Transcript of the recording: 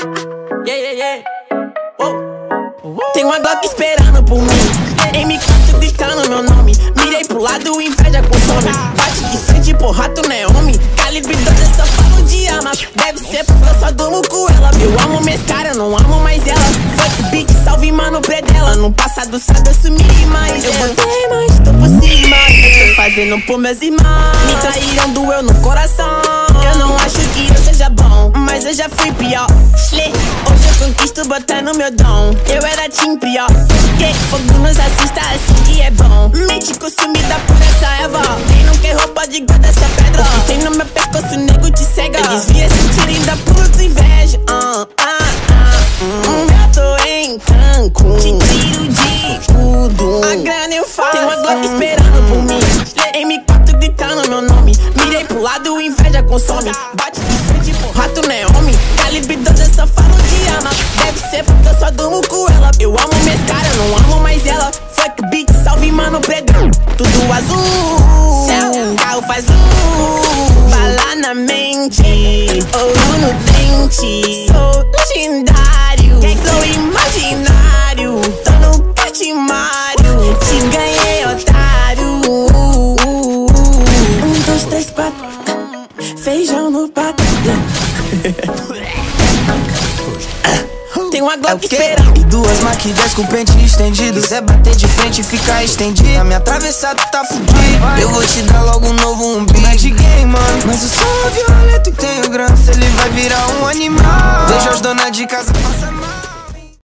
Tem uma Glock esperando por mim, M4 gritando meu nome. Mirei pro lado, inveja consome. Bate de frente, porra, tu não é homem. Calibre 12, eu só falo de arma. Deve ser porque eu só durmo com ela. Eu amo minhas caras, não amo mais ela. Fuck beat, salve mano predela. No passado sabe eu sumi, mas eu botei mais, tô por cima. Eu tô fazendo por meus irmãos. Me traíram, doeu no coração. Eu não acho que eu seja bom, mas eu já fui pior. Hoje eu conquisto botando meu dom. Eu era team pior. Fogo nos assista assim que é bom. Mente consumida por essa erva. Quem não quer roupa de guarda essa pedra. O que tem no meu pescoço, nego te cega. Eu desvia esse tirinho da puta inveja. Eu tô em Cancún, te tiro de tudo. A grana eu faço. Tem uma Glock esperando por mim, M4 gritando meu nome. Mirei pro lado, inveja consome. Bate de frente, porra, tu não é homem. Calibre 12, eu só falo de arma. Deve ser porque eu só durmo com ela. Eu amo minhas caras, não amo mais ela. Fuck beat, salve mano predão. Tudo azul, céu, carro faz bala na mente, ouro no dente. Sou legendário, flow imaginário. Tô no catimário, te ganhei, otário. 1, 2, 3, 4, feijão no prato. Tem uma Glock esperando. E duas Mach 10 com pente estendido. Quiser bater de frente e ficar estendido, na minha travessada tá fudido. Eu vou te dar logo um novo umbigo. Não é de game, mano, mas eu sou violento e tenho grana. Se ele vai virar um animal. Vejo as donas de casa passar mal.